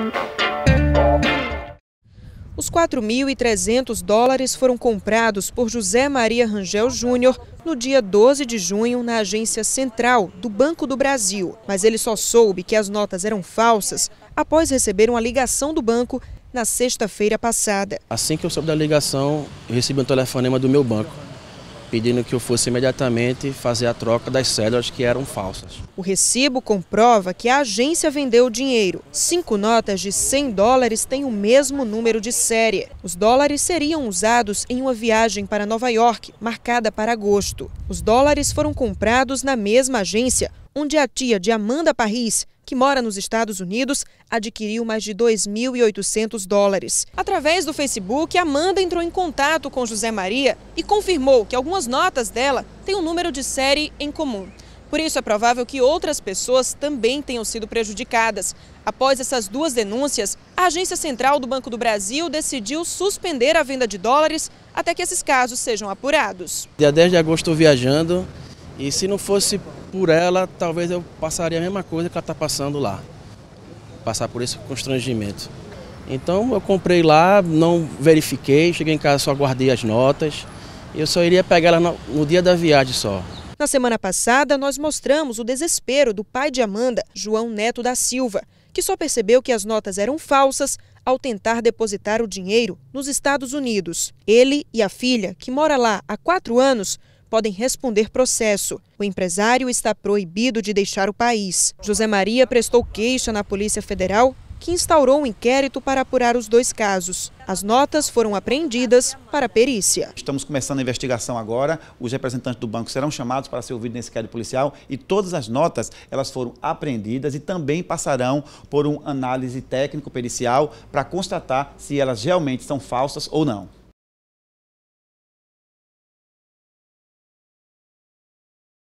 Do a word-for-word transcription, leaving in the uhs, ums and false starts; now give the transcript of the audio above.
Os quatro mil e trezentos dólares foram comprados por José Maria Rangel Júnior no dia doze de junho na agência central do Banco do Brasil. Mas ele só soube que as notas eram falsas após receber uma ligação do banco na sexta-feira passada. Assim que eu soube da ligação, eu recebi um telefonema do meu banco, pedindo que eu fosse imediatamente fazer a troca das cédulas que eram falsas. O recibo comprova que a agência vendeu o dinheiro. Cinco notas de cem dólares têm o mesmo número de série. Os dólares seriam usados em uma viagem para Nova York, marcada para agosto. Os dólares foram comprados na mesma agência, onde a tia de Amanda Parris, que mora nos Estados Unidos, adquiriu mais de dois mil e oitocentos dólares. Através do Facebook, Amanda entrou em contato com José Maria e confirmou que algumas notas dela têm um número de série em comum. Por isso, é provável que outras pessoas também tenham sido prejudicadas. Após essas duas denúncias, a Agência Central do Banco do Brasil decidiu suspender a venda de dólares até que esses casos sejam apurados. Dia dez de agosto estou viajando e se não fosse por ela, talvez eu passaria a mesma coisa que ela está passando lá. Passar por esse constrangimento. Então eu comprei lá, não verifiquei, cheguei em casa, só guardei as notas. E eu só iria pegar ela no, no dia da viagem só. Na semana passada, nós mostramos o desespero do pai de Amanda, João Neto da Silva, que só percebeu que as notas eram falsas ao tentar depositar o dinheiro nos Estados Unidos. Ele e a filha, que mora lá há quatro anos, podem responder processo. O empresário está proibido de deixar o país. José Maria prestou queixa na Polícia Federal, que instaurou um inquérito para apurar os dois casos. As notas foram apreendidas para perícia. Estamos começando a investigação agora, os representantes do banco serão chamados para ser ouvidos nesse inquérito policial e todas as notas elas foram apreendidas e também passarão por uma análise técnico-pericial para constatar se elas realmente são falsas ou não.